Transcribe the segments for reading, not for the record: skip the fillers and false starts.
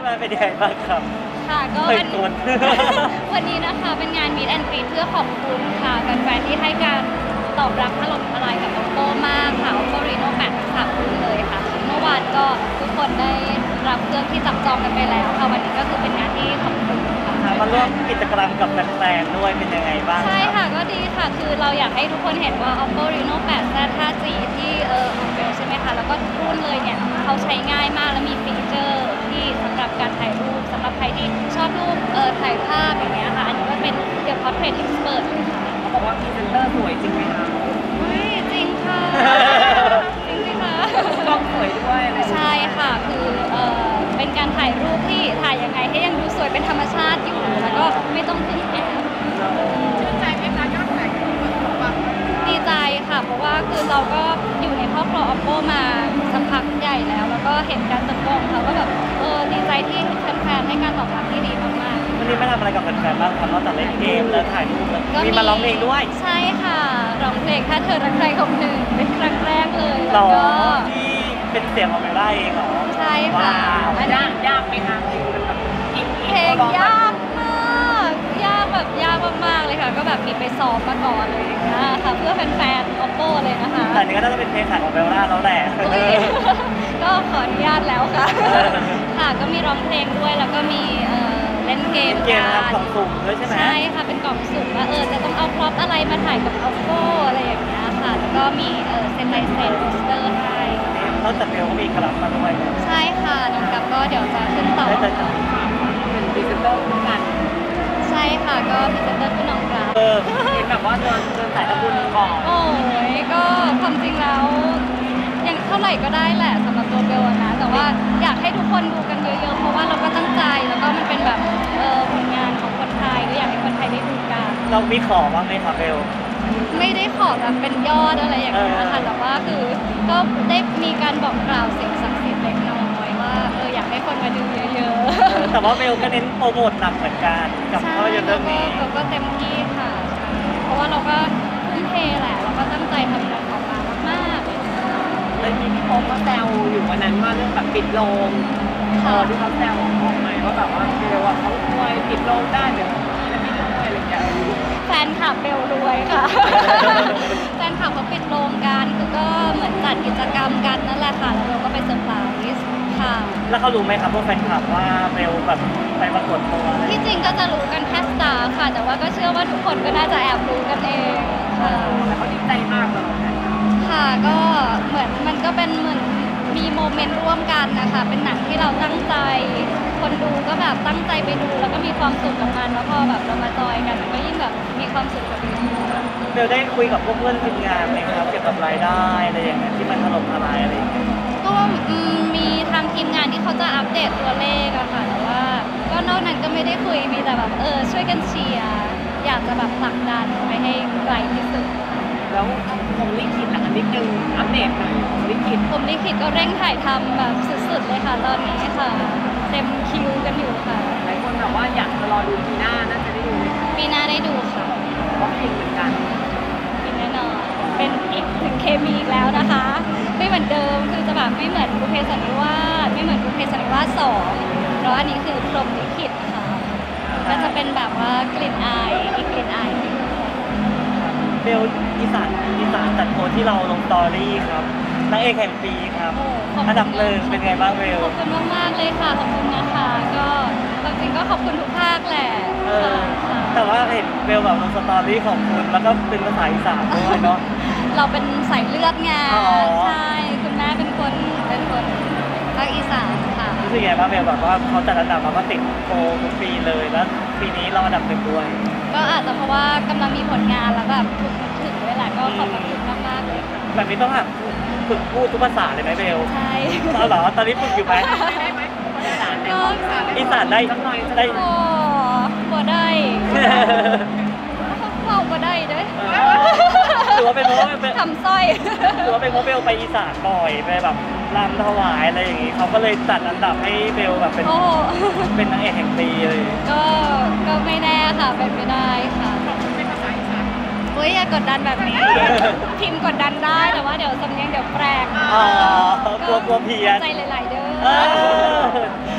มาเป็นยังไงบ้างครับค่ะก็วันนี้นะคะเป็นงาน Meet and Greet เพื่อขอบคุณค่ะแฟนๆที่ให้การตอบรับถล่มทลายกับ Oppo มากค่ะ Oppo Reno 8 3รุ่นเลยค่ะเมื่อวานก็ทุกคนได้รับเครื่องที่จับจองกันไปแล้วค่ะวันนี้ก็คือเป็นงานที่ขอบคุณค่ะมาร่วมกิจกรรมกับแฟนๆด้วยเป็นยังไงบ้างใช่ค่ะก็ดีค่ะคือเราอยากให้ทุกคนเห็นว่า Oppo Reno 8 Z 5G ที่ของเบลใช่ไหมคะแล้วก็ทุกรุ่นเลยเนี่ยเขาใช้ง่ายมากและมีฟีเจอร์ที่สำหรับการถ่ายรูปสำหรับใครที่ชอบรูปถ่ายภาพอย่างเงี้ยค่ะอันนี้ก็เป็นเดี๋ยว Portrait Expert เลยค่ะเขาบอกว่าพรีเซนเตอร์สวยจริงไหมคะจริงค่ะจริงสิคะกล้องสวยด้วยอะไรใช่ค่ะคือเป็นการถ่ายรูปที่ถ่ายยังไงให้ยังดูสวยเป็นธรรมชาติอยู่แล้วก็ไม่ต้องถึงแอบชื่นใจไหมคะยอดขายดีใจค่ะเพราะว่าคือเราก็อยู่ในครอบครัว Oppo มาสักพักใหญ่แล้วก็เห็นการเติบโตของเขาก็แบบดีใจที่แฟนๆให้การตอบรับที่ดีมากๆวันนี้มาทำอะไรกับแฟนๆบ้างครับนอกจากเล่นเกมแล้วถ่ายรูปแล้วมีมาร้องเพลงด้วยใช่ค่ะร้องเพลงถ้าเธอรักใครคนหนึ่งเป็นครั้งแรกเลยแล้วก็ที่เป็นเสียงของเมล่าเองเหรอใช่ค่ะยากไหมคะเพลงยากมากยากแบบยากมากๆเลยค่ะก็แบบมีไปซ้อมมาก่อนเลยนะคะเพื่อแฟนๆ Oppo เลยนะคะแต่นี้ก็น่าจะเป็นเพลงขายของเมล่าแล้วแหละก็ขออนุญาตแล้วค่ะค่ะก็มีร้องเพลงด้วยแล้วก็มีเล่นเกมกันกล่องสุ่มด้วยใช่ไหมใช่ค่ะเป็นกล่องสุ่มว่าจะต้องเอาพร็อพอะไรมาถ่ายกับ Oppo อะไรอย่างเงี้ยค่ะแล้วก็มีเซ็นลายเซ็นโปสเตอร์ให้นอกจากเบลก็มีกลับมาด้วยใช่ค่ะน้องกับก็เดี๋ยวจะขึ้นต่อเป็นพรีเซนเตอร์คู่กันใช่ค่ะก็พรีเซนเตอร์คือน้องกับเห็นแบบว่าเดินสายตะบุญก่อนโอ้ยก็ความจริงแล้วยังเท่าไหร่ก็ได้แหละสำหรับตัวเบลนะแต่ว่าอยากให้ทุกคนดูกันเยอะๆเพราะว่าเราก็ตั้งใจแล้วก็มันเป็นแบบผลงานของคนไทยก็อยากให้คนไทยได้ดูกันเรามีขอบ้างไหมคะเบลไม่ได้ขอแบบเป็นยอดอะไรอย่างเงี้ยค่ะแต่ว่าคือก็ได้มีการบอกกล่าวสิ่งศักดิ์สิทธิ์เล็กน้อยว่าอยากให้คนมาดูเยอะๆแต่ว่าเบลก็เน้นโปรโมทหนักเหมือนกันกับภาพยนตร์เรื่องนี้ก็เต็มที่ค่ะเพราะว่าเราก็ทุ่มเทแหละเราก็ตั้งใจทำงานออกมามากๆเลยมีพี่โป๊ปก็แซวอยู่วันนั้นว่าเรื่องแบบปิดโรงที่เขาแซวออกมาว่าแบบว่าเบลว่าเขารวยปิดโรงได้เดี๋ยวไม่รวยอะไรอย่างเงี้ยแฟนคลับเบลรวยค่ะแฟนคลับเขาปิดโรงกันคือก็เหมือนจัดกิจกรรมกันนั่นแหละค่ะแล้วเบลก็ไปเซอร์ไพรส์ค่ะแล้วเขารู้ไหมครับพวกแฟนคลับว่าเบลแบบไปประกวดตัวที่จริงก็จะรู้กันแค่สตาร์ค่ะแต่ว่าก็เชื่อว่าทุกคนก็น่าจะแอบรู้กันเองค่ะแต่เขาดีใจมากเลยค่ะก็เหมือนมันก็เป็นเหมือนมีโมเมนต์ร่วมกันนะคะเป็นหนังที่เราตั้งใจคนดูก็แบบตั้งใจไปดูแล้วก็มีความสุขกับมันแล้วพอแบบเรามาจอยกันมันก็ยิ่งแบบมีความสุขกับมันเบลได้คุยกับพวกเพื่อนทีมงานไหมครับเกี่ยวกับรายได้อะไรอย่างเงี้ยที่มันถล่มทลายอะไรอย่างเงี้ยก็มีทางทีมงานที่เขาจะอัปเดตตัวเลขอะค่ะแต่ว่าก็นอกนั้นก็ไม่ได้คุยมีแต่แบบช่วยกันเชียร์อยากจะแบบผลักดันไปให้ไกลที่สุดแล้วผมลิขิตหลังนิดนึงอัปเดตหน่อยผมลิขิตก็เร่งถ่ายทำแบบสุดๆเลยค่ะตอนนี้ค่ะเต็มคิวกันอยู่ค่ะหลายคนแบบว่าอยากจะรอดูปีหน้าน่าจะได้ดูปีหน้าได้ดูค่ะเพราะเพลงเหมือนกันแน่นอนเป็นอีกหนึ่งเคมีอีกแล้วนะคะไม่เหมือนเดิมคือจะแบบไม่เหมือนบุพเพสันนิวาสไม่เหมือนบุพเพสันนิวาส2แล้วอันนี้คือพรหมลิขิตค่ะก็จะเป็นแบบว่ากลิ่นอายอีกกลิ่นอายเบลอีสานจัดโพสที่เราลงสตอรี่ครับนางเอกแห่งปีครับอันดับหนึ่งเป็นไงบ้างเบลขอบคุณมากๆเลยค่ะขอบคุณนะคะก็จริงก็ขอบคุณทุกภาคแหละแต่ว่าเห็นเบลแบบลงสตอรี่ของคุณแล้วก็เป็นภาษาอีสานด้วยเนาะเราเป็นสายเลือดไงใช่คุณแม่เป็นคนภาคอีสานค่ะรู้สึกไงบ้างเบลแบบว่าเขาจัดอันดับมาก็ติดโพลทุกปีเลยแล้วปีนี้เราอันดับหนึ่งด้วยก็อาจจะเพราะว่ากำลังมีผลงานแล้วแบบถึงเวลาก็ขอบคุณมากๆเลยค่ะแบบนี้ต้องฝึกพูดทุกภาษาเลยไหมเบลใช่เหรอตอนนี้ฝึกอยู่ไหมอีสานได้ได้พอได้พอได้ด้วยหรือว่าเป็นเพราะทำสร้อยหรือว่าเป็นเพราะเบลไปอีสานบ่อยไปแบบรำถวายอะไรอย่างงี้เขาก็เลยจัดอันดับให้เบลแบบเป็นนางเอกแห่งปีเลยก็ไม่แน่ค่ะเป็นไม่ได้ค่ะเป็นภาษาอีสานเฮ้ยอย่ากดดันแบบนี้พิมพ์กดดันได้แต่ว่าเดี๋ยวสำเนียงเดี๋ยวแปลกกลัวเพี้ยนใจหลายๆเด้อ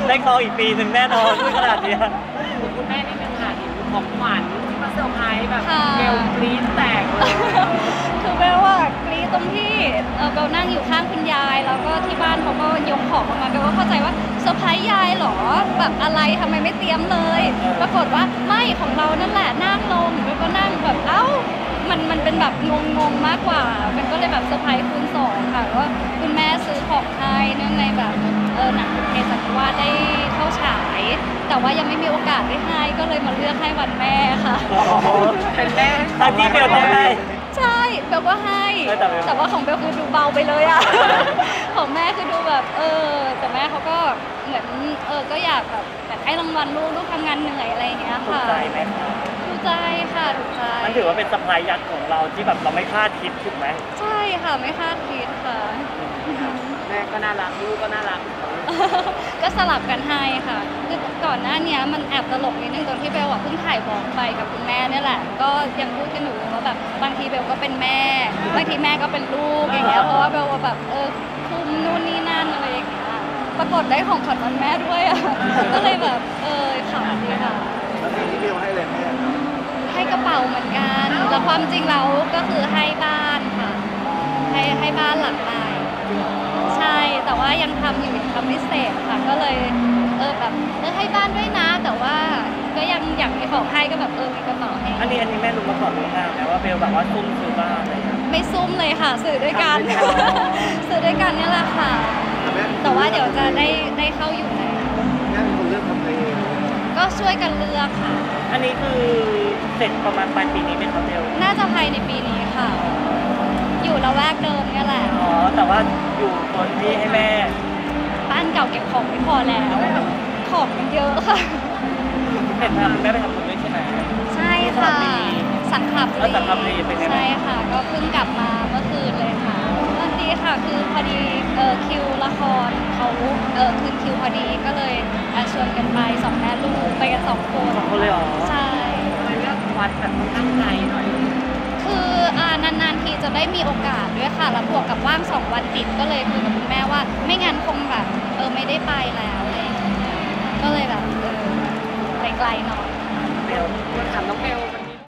ได้ครองอีกปีหนึ่งแน่นอนพูดขนาดเนี้ยคุณแม่นี่เป็นค่ะเห็นของขวัญที่มาเซอร์ไพรส์แบบค่ะเบลกรี๊ดแตกเลยคือเบลว่ากรี๊ดตรงที่เบลนั่งอยู่ข้างคุณยาย แล้วก็ที่บ้านเขาก็ยกของออกมาเบลก็เข้าใจว่าเซอร์ไพรส์ยายเหรอแบบอะไรทำไมไม่เตรียมเลย ปรากฏว่าไม่ของเรานั่นแหละนั่งลงเบลก็นั่งแบบเอ้ามันเป็นแบบงงมากกว่ามันก็เลยแบบเซอร์ไพรส์คูณสองค่ะว่าคุณแม่ซื้อของให้เนื่องในแบบหนังบุพเพสันนิวาสได้เข้าฉาย แต่ว่ายังไม่มีโอกาสได้ให้ก็เลยมาเลือกให้วันแม่ค่ะเป็นแม่ตอนที่เบลต้องให้ใช่เบลก็ให้ แต่ว่าของเบลคือดูเบาไปเลยอะ ของแม่คือดูแบบแต่แม่เขาก็เหมือนก็อยากแบบให้รางวัลลูกทำงานเหนื่อยอะไรอย่างเงี้ยถูกค่ะใจไหมคะถูกใจค่ะถูกใจมันถือว่าเป็นเซอร์ไพรส์ยักษ์ของเราที่แบบเราไม่คาดคิดถูกไหมใช่ค่ะไม่คาดคิดค่ะแม่ก็น่ารักลูกก็น่ารักก็สลับกันให้ค่ะคือก่อนหน้านี้มันแอบตลกนิดนึงตอนที่เบลเพิ่งถ่ายบล็อกไปกับคุณแม่เนี่ยแหละก็ยังพูดกันอยู่ว่าแบบบางทีเบลก็เป็นแม่บางทีแม่ก็เป็นลูกอย่างเงี้ยเพราะว่าเบลแบบคุมนู่นนี่นั่นอะไรอย่างเงี้ยปรากฏได้ของขวัญวันแม่ด้วยอ่ะ ก็เลยแบบขำดีค่ะแล้วเพลงที่เบลให้เลยแม่ให้กระเป๋าเหมือนกันแล้วความจริงแล้วก็คือให้บ้านค่ะให้บ้านหลังใหม่ใช่แต่ว่ายังทำอยู่ยังทำไม่เสร็จค่ะก็เลยแบบให้บ้านด้วยนะ แต่ว่าก็ยังอยากมีของให้ก็แบบมีกระเป๋าให้อันนี้แม่รู้มาก่อนล่วงหน้าไหมว่าเบลแบบว่าซุ่มซื้อบ้านอะไรอย่างเงี้ยไม่ซุ่มเลยค่ะสื่อด้วยกัน สื่อด้วยกันเนี่ยแหละค่ะ แต่ว่าเดี๋ยวจะได้เข้าอยู่แล้วแม่เป็นคนเลือกทำเพลงก็ช่วยกันเลือกค่ะอันนี้คือเสร็จประมาณปลายปีนี้ไหมครับเบลน่าจะภายในปีนี้ค่ะ อยู่ละแวกเดิมเนี่ยแหละอ๋อแต่ว่าอยู่คนที่ให้แม่บ้านเก่าเก็บของไม่พอแล้ว ของมันเยอะค่ะเห็นพาคุณแม่ไปทำบุญด้วยใช่ไหมใช่ค่ะ สังขลับแล้วสังขบุรีเป็นไงบ้างใช่ค่ะ ก็เพิ่งกลับมาเมื่อคืนเลยค่ะก็ดีค่ะคือพอดีคิวละครเขาคืนคิวพอดีก็เลยชวนกันไปสองแม่ลูกไปกัน2 คนสองคนเลยเหรอใช่ทำไมเลือกวัดแบบค่อนข้างไกลหน่อยคือนานๆทีจะได้มีโอกาสด้วยค่ะแล้วบวกกับว่าง2 วันติดก็เลยคุยกับคุณแม่ว่าไม่งั้นคงแบบไม่ได้ไปแล้วอะไรอย่างเงี้ยก็เลยแบบไกลๆหน่อยเบลมาถามน้องเบล